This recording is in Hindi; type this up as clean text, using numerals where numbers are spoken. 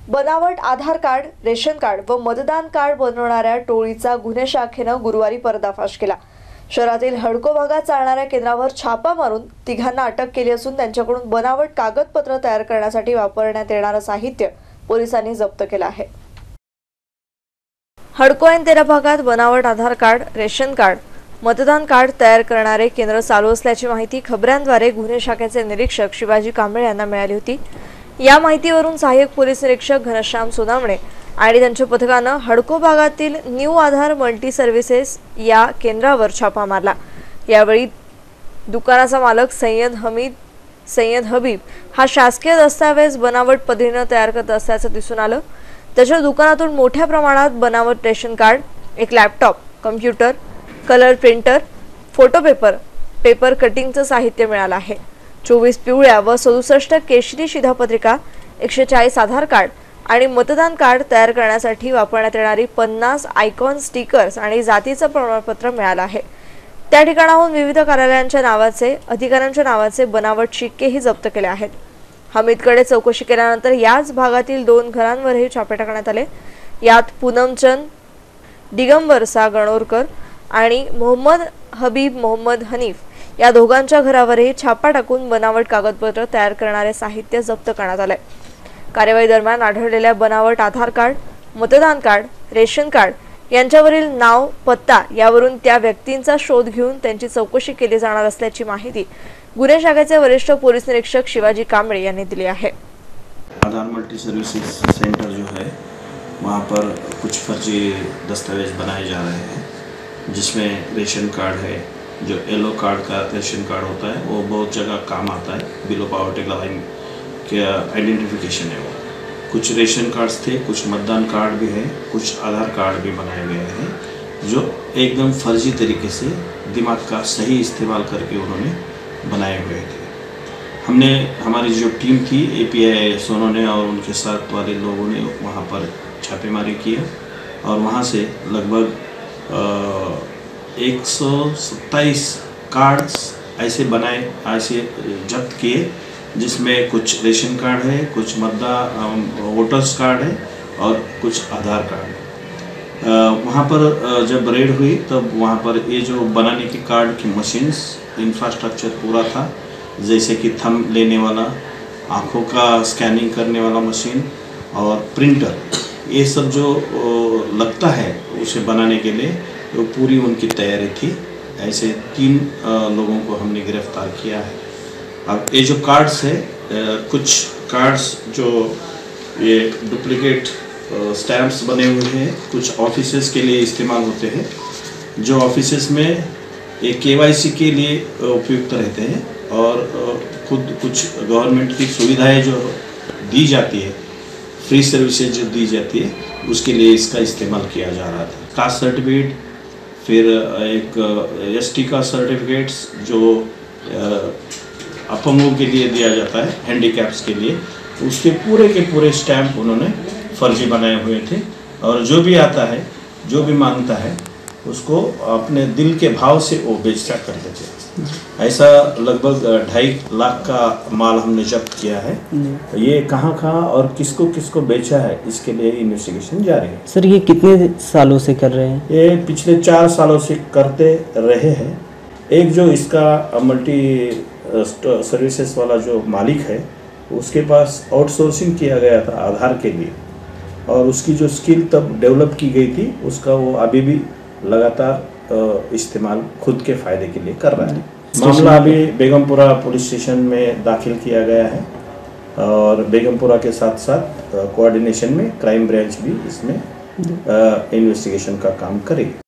बनावट आधार कार्ड, रेशन कार्ड व मतदान कार्ड बनवणाऱ्या टोळीचा गुन्हे शाखेनं गुरुवारी पर्दाफाश केला। शहरातील हडको भागात चालणाऱ्या केंद्रावर छापा मारून तिघांना अटक केली असून त्यांच्याकडून बनावट कागदपत्र तयार करण्यासाठी वापरण्यात येणारं साहित्य पोलिसांनी जप्त केलं आहे। हडको एन 13 भागात बनावट आधार कार्ड, रेशन कार्ड, मतदान कार्ड तयार करणारे केंद्र चालू असल्याची माहिती खबऱ्यांद्वारे गुन्हे शाखेचे निरीक्षक शिवाजी कांबळे यांना मिळाली होती। या माहितीवरून सहाय्यक पोलीस निरीक्षक घनश्याम सोनावणे आणि त्यांच्या पथकानं हडको भागातील न्यू आधार मल्टी सर्व्हिसेस या केंद्रावर छापा मारला। यावेळी दुकानाचा मालक सय्यद हबीब हा शासकीय दस्तावेज बनावट पद्धतीने तयार करत असल्याचं दिसून आलं। त्याच्या दुकानातून मोठ्या प्रमाणात बनावट रेशन कार्ड, एक laptop, computer, colour printer, photo paper कटिंगचं साहित्य मिळालं आहे। 24 पिवळ्या व 67 केशरी शिधापत्रिका, 140 आधार कार्ड आणि मतदान कार्ड तयार करण्यासाठी वापरण्यात येणारी 50 आयकॉन स्टिकर्स आणि जातीचं प्रमाणपत्र मिळालं आहे। त्या ठिकाणाहून विविध कार्यालयांच्या नावाचे, अधिकाऱ्यांच्या नावाचे बनावट शिक्केही जप्त केले आहेत। हमीदकडे चौकशी केल्यानंतर याच भागातील 2 घरांवरही छापे टाकण्यात आले। यात पूनमचंद दिगंबर गणोरकर आणि मोहम्मद हबीब मोहम्मद हनीफ या दोघांच्या घरावरही छापा टाकून बनावट कागदपत्र तयार करणारे साहित्य जप्त करण्यात आले। कार्यवाही दरम्यान आढळलेल्या बनावट आधार कार्ड, मतदान कार्ड, रेशन कार्ड यांच्यावरील नाव, पत्ता यावरून त्या व्यक्तींचा शोध घेऊन त्यांची चौकशी केली जाणार असल्याची माहिती गुन्हे शाखेचे वरिष्ठ पोलीस निरीक्षक शिवाजी कांबळे यांनी दिली आहे। आधार मल्टी सर्विसेज सेंटर जो है वहाँ पर कुछ फर्जी दस्तावेज बनाए जा रहे हैं, जिसमें रेशन कार्ड है, जो येलो कार्ड का रेशन कार्ड होता है वो बहुत जगह काम आता है, बिलो पॉवर्टी लाइन के आइडेंटिफिकेशन है वो। कुछ रेशन कार्ड्स थे, कुछ मतदान कार्ड भी है, कुछ आधार कार्ड भी बनाए गए हैं जो एकदम फर्जी तरीके से दिमाग का सही इस्तेमाल करके उन्होंने बनाए हुए थे। हमने, हमारी जो टीम थी API सोनों ने और उनके साथ वाले लोगों ने वहाँ पर छापेमारी किया और वहाँ से लगभग 127 कार्ड्स ऐसे बनाए, ऐसे जब्त किए, जिसमें कुछ रेशन कार्ड है, कुछ वोटर्स कार्ड है और कुछ आधार कार्ड है। वहाँ पर जब रेड हुई तब वहाँ पर ये जो बनाने की कार्ड की मशीन्स, इंफ्रास्ट्रक्चर पूरा था, जैसे कि थंब लेने वाला, आँखों का स्कैनिंग करने वाला मशीन और प्रिंटर, ये सब जो लगता है उसे बनाने के लिए वो पूरी उनकी तैयारी थी। ऐसे 3 लोगों को हमने गिरफ्तार किया है। अब ये जो कार्ड्स है, कुछ कार्ड्स जो ये डुप्लीकेट स्टैम्प्स बने हुए हैं, कुछ ऑफिसेस के लिए इस्तेमाल होते हैं, जो ऑफिसेस में ये KYC के लिए उपयुक्त रहते हैं और खुद कुछ गवर्नमेंट की सुविधाएं जो दी जाती है, फ्री सर्विसेज जो दी जाती है, उसके लिए इसका इस्तेमाल किया जा रहा था। कास्ट सर्टिफिकेट, फिर एक ST का सर्टिफिकेट्स जो अपंगों के लिए दिया जाता है, हैंडीकैप्स के लिए, उसके पूरे के पूरे स्टैम्प उन्होंने फर्जी बनाए हुए थे और जो भी आता है, जो भी मांगता है, उसको अपने दिल के भाव से वो बेचा करते थे। ऐसा लगभग 2.5 लाख का माल हमने जब्त किया है। ये कहाँ और किसको बेचा है, इसके लिए इन्वेस्टिगेशन जारी है। सर, ये कितने सालों से कर रहे हैं? ये पिछले 4 सालों से करते रहे हैं। एक जो इसका मल्टी सर्विसेज वाला जो मालिक है, उसके पास आउटसोर्सिंग किया गया था आधार के लिए और उसकी जो स्किल तब डेवलप की गई थी, उसका वो अभी भी लगातार इस्तेमाल खुद के फ़ायदे के लिए कर रहा है। मामला अभी बेगमपुरा पुलिस स्टेशन में दाखिल किया गया है और बेगमपुरा के साथ साथ कोऑर्डिनेशन में क्राइम ब्रांच भी इसमें इन्वेस्टिगेशन का काम करेगी।